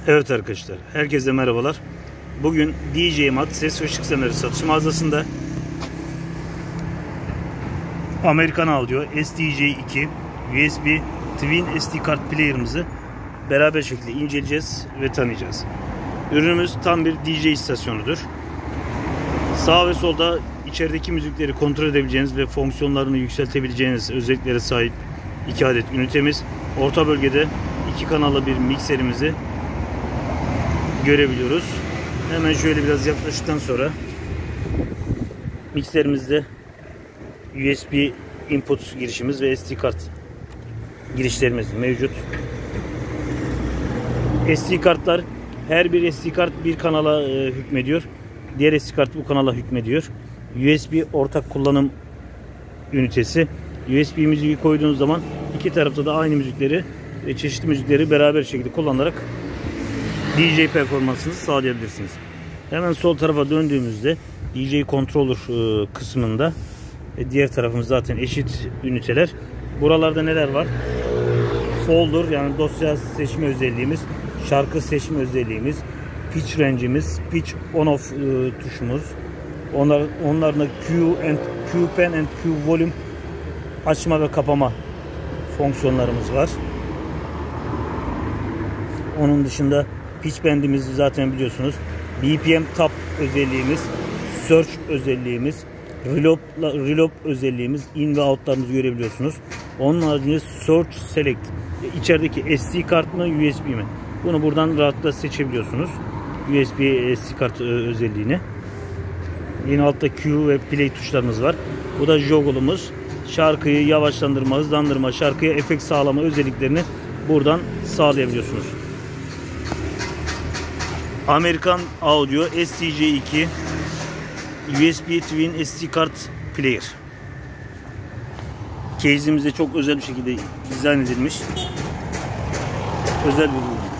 Evet arkadaşlar, herkese merhabalar. Bugün DJ Mat ses ve ışık sistemleri satış mağazasında American Audio SDJ2 USB Twin SD kart player'ımızı beraber şekilde inceleyeceğiz ve tanıyacağız. Ürünümüz tam bir DJ istasyonudur. Sağ ve solda içerideki müzikleri kontrol edebileceğiniz ve fonksiyonlarını yükseltebileceğiniz özelliklere sahip 2 adet ünitemiz. Orta bölgede 2 kanallı bir mikserimizi görebiliyoruz. Hemen şöyle biraz yaklaştıktan sonra mikserimizde USB input girişimiz ve SD kart girişlerimiz mevcut. SD kartlar, her bir SD kart bir kanala hükmediyor. Diğer SD kart bu kanala hükmediyor. USB ortak kullanım ünitesi. USB müziği koyduğunuz zaman iki tarafta da aynı müzikleri ve çeşitli müzikleri beraber şekilde kullanarak DJ performansınızı sağlayabilirsiniz. Hemen sol tarafa döndüğümüzde DJ controller kısmında diğer tarafımız zaten eşit üniteler. Buralarda neler var? Folder, yani dosya seçme özelliğimiz, şarkı seçme özelliğimiz, pitch range'imiz, pitch on off tuşumuz. Onların da Q pen and Q volume açma ve kapama fonksiyonlarımız var. Onun dışında pitch bandimizi zaten biliyorsunuz. BPM tap özelliğimiz, search özelliğimiz, reload özelliğimiz, in ve out'larımızı görebiliyorsunuz. Onun haricinde search select, içerideki SD kart mı USB mi? Bunu buradan rahatlıkla seçebiliyorsunuz. USB SD kart özelliğini. Yine altta Q ve play tuşlarımız var. Bu da joggle'ımız. Şarkıyı yavaşlandırma, hızlandırma, şarkıya efekt sağlama özelliklerini buradan sağlayabiliyorsunuz. American Audio SDJ2 USB Twin SD kart player. Case'imizde çok özel bir şekilde dizayn edilmiş özel bir ürün.